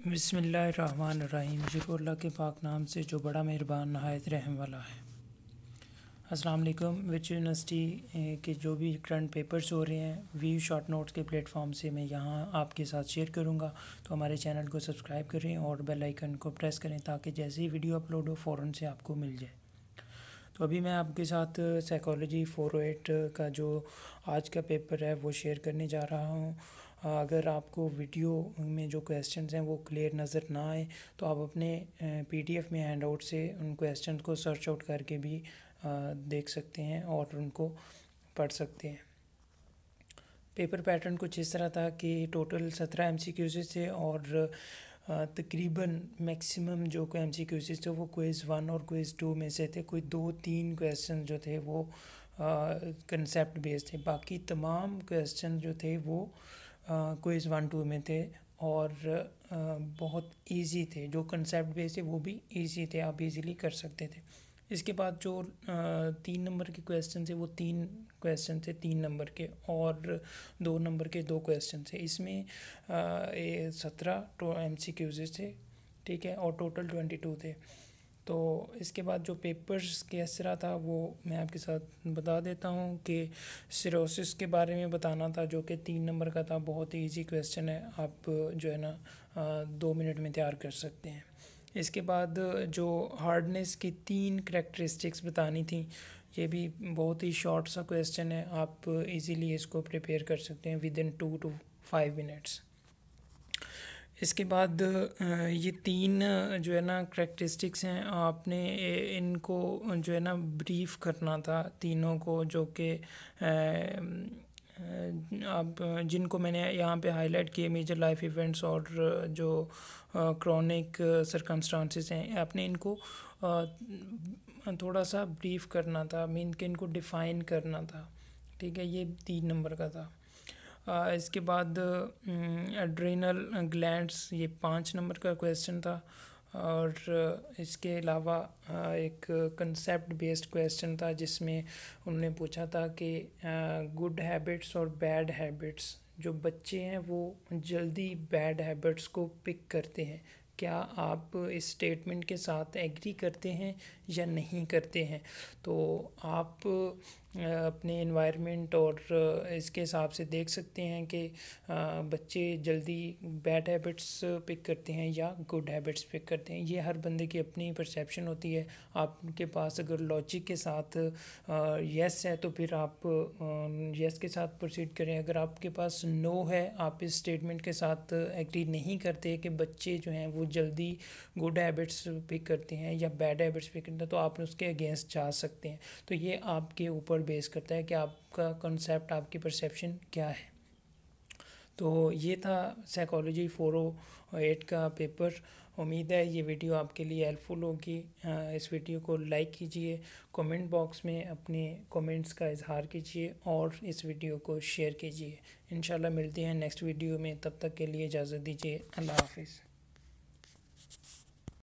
बिस्मिल्लाहिर्रहमानिर्रहीम। ज़रूर अल्लाह के पाक नाम से जो बड़ा मेहरबान नहायत रहम वाला है। अस्सलाम वालेकुम। विच यूनिवर्सिटी के जो भी करंट पेपर्स हो रहे हैं व्यू शॉर्ट नोट्स के प्लेटफॉर्म से मैं यहाँ आपके साथ शेयर करूँगा, तो हमारे चैनल को सब्सक्राइब करें और बेल आइकन को प्रेस करें ताकि जैसे ही वीडियो अपलोड हो फ़ौरन से आपको मिल जाए। तो अभी मैं आपके साथ साइकोलॉजी 408 का जो आज का पेपर है वो शेयर करने जा रहा हूँ। अगर आपको वीडियो में जो क्वेश्चंस हैं वो क्लियर नज़र ना आए तो आप अपने पीडीएफ में हैंडआउट से उन क्वेश्चंस को सर्च आउट करके भी देख सकते हैं और उनको पढ़ सकते हैं। पेपर पैटर्न कुछ इस तरह था कि टोटल 17 एमसीक्यूज़ थे और तकरीबन मैक्सिमम जो एमसीक्यूज़ थे वो क्विज़ 1 और क्विज़ 2 में से थे। कोई 2-3 क्वेश्चन जो थे वो कंसेप्ट बेस्ड थे, बाकी तमाम क्वेश्चन जो थे वो क्विज़ 1-2 में थे और बहुत इजी थे। जो कंसेप्ट बेस्ड थे वो भी इजी थे, आप इजीली कर सकते थे। इसके बाद जो 3 नंबर के क्वेश्चन थे वो 3 क्वेश्चन थे 3 नंबर के और 2 नंबर के 2 क्वेश्चन थे। इसमें 17 एमसीक्यूज़ थे, ठीक है, और टोटल 22 थे। तो इसके बाद जो पेपर्स किस तरह था वो मैं आपके साथ बता देता हूँ कि सिरोसिस के बारे में बताना था जो कि 3 नंबर का था। बहुत ही ईजी क्वेश्चन है, आप जो है ना 2 मिनट में तैयार कर सकते हैं। इसके बाद जो हार्डनेस की 3 करैक्टरिस्टिक्स बतानी थी, ये भी बहुत ही शॉर्ट सा क्वेश्चन है, आप इजीली इसको प्रिपेयर कर सकते हैं विदिन 2 to 5 मिनट्स। इसके बाद ये 3 जो है ना करैक्टरिस्टिक्स हैं, आपने इनको जो है ना ब्रीफ करना था तीनों को, जो कि आप जिनको मैंने यहाँ पे हाईलाइट किए, मेजर लाइफ इवेंट्स और जो क्रॉनिक सर्कमस्टांसेस हैं, आपने इनको थोड़ा सा ब्रीफ करना था, मीन कि इनको डिफ़ाइन करना था, ठीक है। ये 3 नंबर का था। इसके बाद एड्रेनल ग्लैंड्स, ये 5 नंबर का क्वेश्चन था। और इसके अलावा एक कंसेप्ट बेस्ड क्वेश्चन था जिसमें उन्होंने पूछा था कि गुड हैबिट्स और बैड हैबिट्स, जो बच्चे हैं वो जल्दी बैड हैबिट्स को पिक करते हैं, क्या आप इस स्टेटमेंट के साथ एग्री करते हैं या नहीं करते हैं। तो आप अपने एनवायरनमेंट और इसके हिसाब से देख सकते हैं कि बच्चे जल्दी बैड हैबिट्स पिक करते हैं या गुड हैबिट्स पिक करते हैं। ये हर बंदे की अपनी परसेप्शन होती है। आपके पास अगर लॉजिक के साथ यस है तो फिर आप यस के साथ प्रोसीड करें। अगर आपके पास नो है, आप इस स्टेटमेंट के साथ एग्री नहीं करते कि बच्चे जो हैं वो जल्दी गुड हैबिट्स पिक करते हैं या बैड हैबिट्स पिक करते हैं, तो आप उसके अगेंस्ट जा सकते हैं। तो ये आपके ऊपर बेस करता है कि आपका कॉन्सेप्ट, आपकी परसेप्शन क्या है। तो ये था साइकोलॉजी 408 का पेपर। उम्मीद है ये वीडियो आपके लिए हेल्पफुल होगी। इस वीडियो को लाइक कीजिए, कमेंट बॉक्स में अपने कमेंट्स का इजहार कीजिए और इस वीडियो को शेयर कीजिए। इंशाल्लाह मिलते हैं नेक्स्ट वीडियो में, तब तक के लिए इजाज़त दीजिए। अल्लाह हाफिज़।